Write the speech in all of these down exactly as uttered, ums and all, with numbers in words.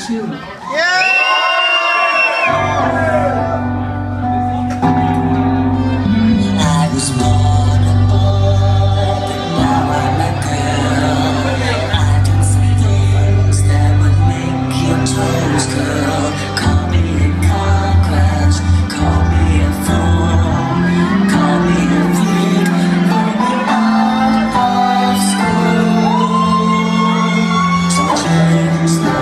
too. I was born a boy, but now I'm a girl. I did some things that would make your toes curl. Call me a cockroach, call me a fool, call me a freak, call me out of school. So change the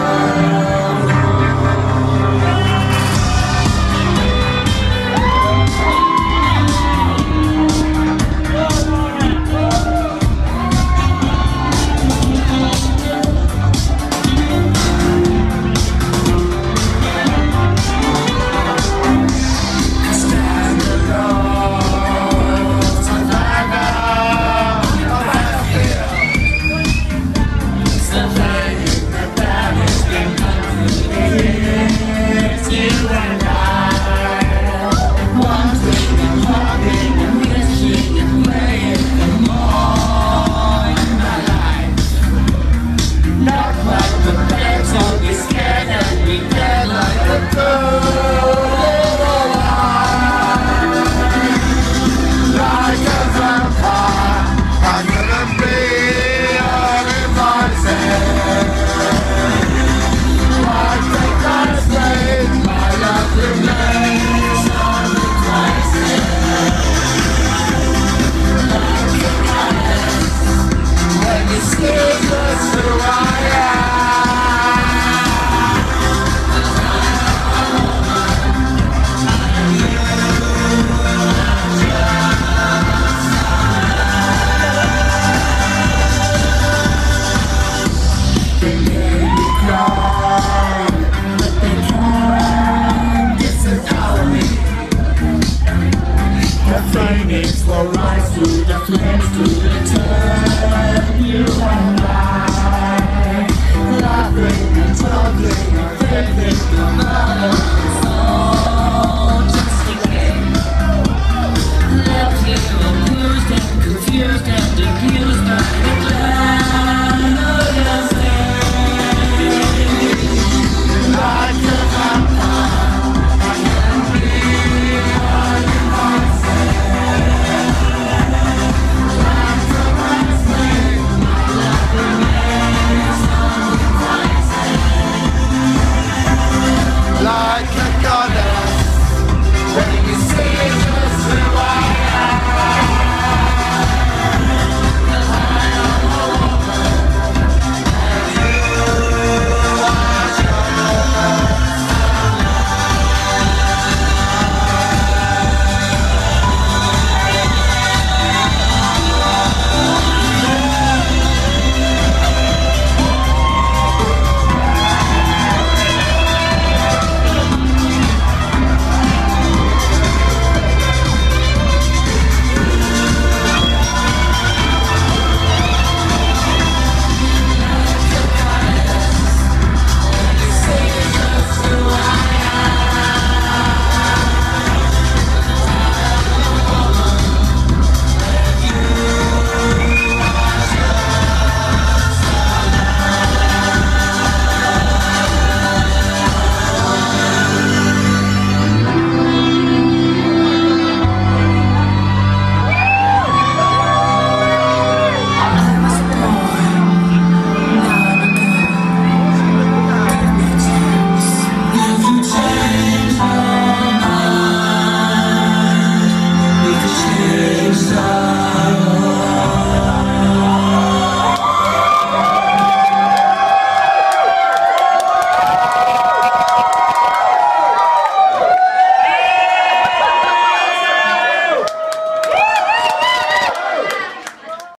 will rise through the flames to return you and I, laughing and talking and thinking the matter.